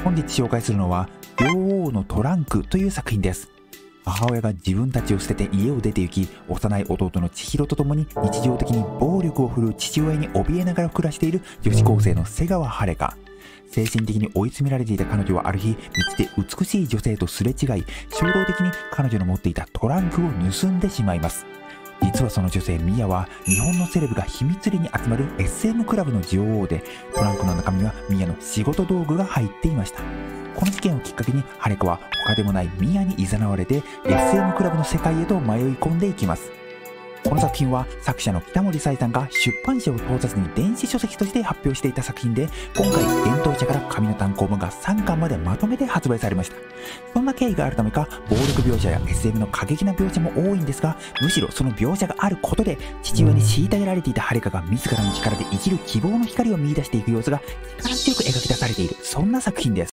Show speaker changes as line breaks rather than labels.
本日紹介するのは女王のトランクという作品です。母親が自分たちを捨てて家を出て行き、幼い弟の千尋と共に日常的に暴力を振るう父親に怯えながら暮らしている女子高生の瀬川晴香。精神的に追い詰められていた彼女はある日、道で美しい女性とすれ違い、衝動的に彼女の持っていたトランクを盗んでしまいます。実はその女性ミヤは日本のセレブが秘密裏に集まる SM クラブの女王で、トランクの中身はミヤの仕事道具が入っていました。この事件をきっかけにハレカは他でもないミヤに誘われて SM クラブの世界へと迷い込んでいきます。この作品は作者の北森彩さんが出版社を通さずに電子書籍として発表していた作品で、今回伝統社から紙の単行本が3巻までまとめて発売されました。そんな経緯があるためか、暴力描写や SM の過激な描写も多いんですが、むしろその描写があることで父親に虐げられていたハレカが自らの力で生きる希望の光を見出していく様子が力強く描き出されている、そんな作品です。